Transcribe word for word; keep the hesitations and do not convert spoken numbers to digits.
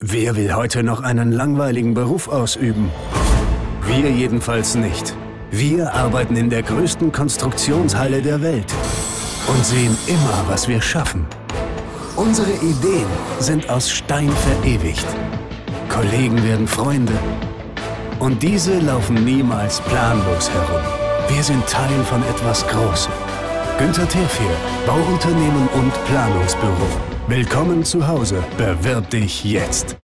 Wer will heute noch einen langweiligen Beruf ausüben? Wir jedenfalls nicht. Wir arbeiten in der größten Konstruktionshalle der Welt und sehen immer, was wir schaffen. Unsere Ideen sind aus Stein verewigt. Kollegen werden Freunde. Und diese laufen niemals planlos herum. Wir sind Teil von etwas Großem. Günther Terfehr, Bauunternehmen und Planungsbüro. Willkommen zu Hause. Bewirb dich jetzt.